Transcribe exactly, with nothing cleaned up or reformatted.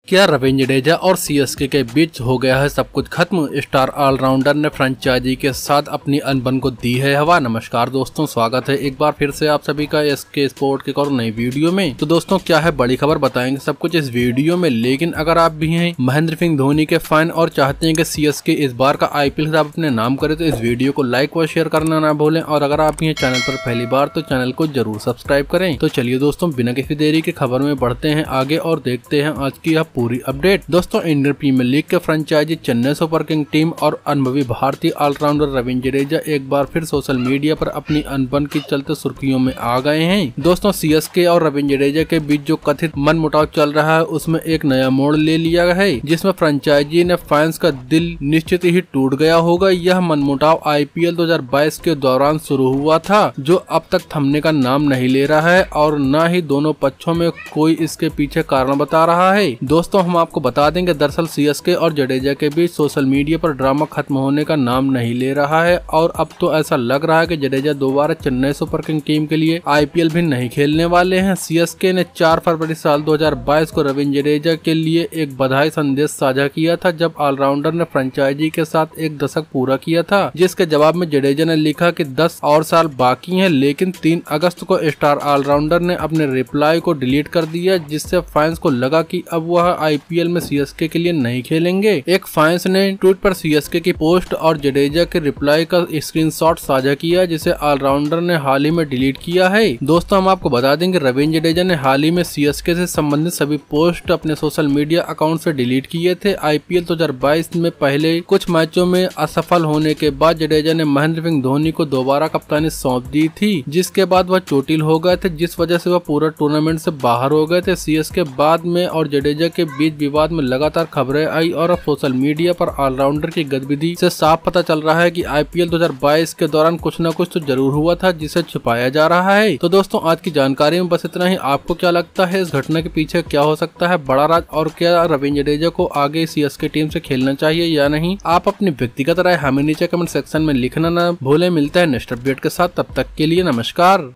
क्या रवींद्र जडेजा और सीएसके के बीच हो गया है सब कुछ खत्म? स्टार ऑलराउंडर ने फ्रेंचाइजी के साथ अपनी अनबन को दी है हवा। नमस्कार दोस्तों, स्वागत है एक बार फिर से आप सभी का एसके स्पोर्ट के और नई वीडियो में। तो दोस्तों, क्या है बड़ी खबर, बताएंगे सब कुछ इस वीडियो में। लेकिन अगर आप भी हैं महेंद्र सिंह धोनी के फैन और चाहते हैं कि सीएसके इस बार का आईपीएल खिताब अपने नाम करे, तो इस वीडियो को लाइक व शेयर करना ना भूलें। और अगर आप भी हैं चैनल पर पहली बार, तो चैनल को जरूर सब्सक्राइब करें। तो चलिए दोस्तों, बिना किसी देरी के खबर में बढ़ते हैं आगे और देखते हैं आज की यह पूरी अपडेट। दोस्तों, इंडियन प्रीमियर लीग के franchisee Chennai super king team और अनुभवी भारतीय ऑलराउंडर रवींद्र जडेजा एक बार फिर सोशल मीडिया पर अपनी अनबन के चलते सुर्खियों में आ गए हैं। दोस्तों, सीएसके और रवींद्र जडेजा के बीच जो कथित मनमुटाव चल रहा है, उसमें एक नया मोड़ ले लिया है, जिसमें फ्रेंचाइजी ने फैंस का दिल निश्चित ही टूट गया होगा। यह मनमुटाव आईपीएल दो हज़ार बाईस के दौरान शुरू हुआ था, जो अब तक थमने का नाम नहीं ले रहा है और न ही दोनों पक्षों में कोई इसके पीछे कारण बता रहा है। दोस्तों, हम आपको बता देंगे, दरअसल सीएसके और जडेजा के बीच सोशल मीडिया पर ड्रामा खत्म होने का नाम नहीं ले रहा है और अब तो ऐसा लग रहा है कि जडेजा दोबारा चेन्नई सुपर किंग टीम के लिए आईपीएल भी नहीं खेलने वाले हैं। सीएसके ने चार फरवरी साल दो हज़ार बाईस को रवींद्र जडेजा के लिए एक बधाई संदेश साझा किया था, जब ऑलराउंडर ने फ्रेंचाइजी के साथ एक दशक पूरा किया था। जिसके जवाब में जडेजा ने लिखा कि दस और साल बाकी हैं, लेकिन तीन अगस्त को स्टार ऑलराउंडर ने अपने रिप्लाई को डिलीट कर दिया, जिससे फैंस को लगा कि अब वह आईपीएल में सीएसके के लिए नहीं खेलेंगे। एक फैंस ने ट्वीट पर सीएसके की पोस्ट और जडेजा के रिप्लाई का स्क्रीनशॉट साझा किया, जिसे ऑलराउंडर ने हाल ही में डिलीट किया है। दोस्तों, हम आपको बता देंगे, रवींद्र जडेजा ने हाल ही में सीएसके से संबंधित सभी पोस्ट अपने सोशल मीडिया अकाउंट से डिलीट किए थे। आईपीएल दो हज़ार बाईस में पहले कुछ मैचों में असफल होने के बाद जडेजा ने महेंद्र सिंह धोनी को दोबारा कप्तानी सौंप दी थी, जिसके बाद वह चोटिल हो गए थे, जिस वजह से वह पूरा टूर्नामेंट से बाहर हो गए थे। सीएसके बाद में और जडेजा के बीच विवाद में लगातार खबरें आई और अब सोशल मीडिया पर ऑलराउंडर की गतिविधि से साफ पता चल रहा है कि आईपीएल दो हज़ार बाईस के दौरान कुछ न कुछ तो जरूर हुआ था, जिसे छुपाया जा रहा है। तो दोस्तों, आज की जानकारी में बस इतना ही। आपको क्या लगता है इस घटना के पीछे क्या हो सकता है बड़ा राज, और क्या रवींद्र जडेजा को आगे सीएसके टीम से खेलना चाहिए या नहीं? आप अपनी व्यक्तिगत राय हमें नीचे कमेंट सेक्शन में लिखना ना भूलें। मिलता है नेक्स्ट अपडेट के साथ, तब तक के लिए नमस्कार।